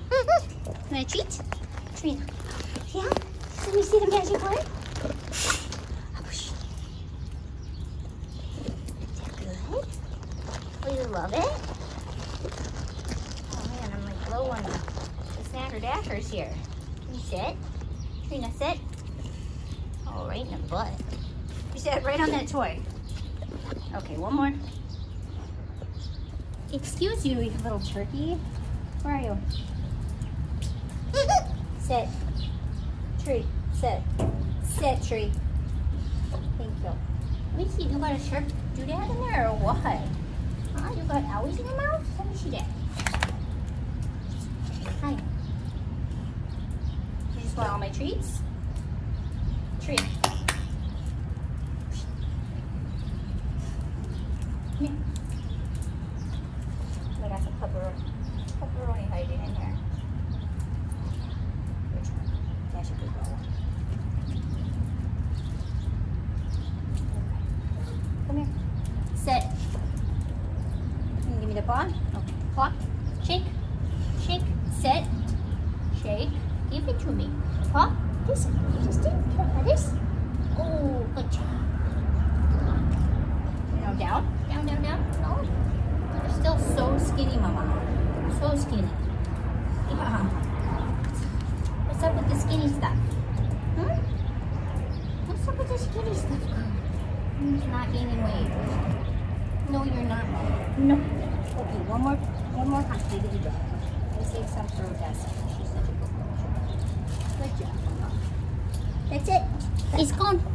Want a treat? Terrina. Yeah? Let me see the magic word. Is that good? Oh, you love it? Oh man, I'm like low on the snacker dashers here. Can you sit? Terrina, sit. Oh, right in the butt. You sat right on that toy. Okay, one more. Excuse you, you little turkey. Where are you? Sit. Tree. Sit. Sit, tree. Thank you. Let me see, you got a sharp doodad in there or what? Huh? You got owies in your mouth? Let me see that. Hi. You just want all my treats? Tree. Come here. I got some pepperoni hiding in here. Which one? That's a good one. Okay. Come here. Sit. Can you give me the paw? Okay. Paw. Shake. Shake. Sit. Shake. Give it to me. Paw. This. Just it. This. Oh, good job. No, down. Down, down, down. No. You're still so skinny, Mama. So skinny. Yeah. What's up with the skinny stuff? Hmm? What's up with the skinny stuff, girl? You're not gaining weight. No, you're not. No. Okay, one more hot diggity dog. Let's save some for Odessa. She's such a good girl. Good job, Mama. That's it. It's gone.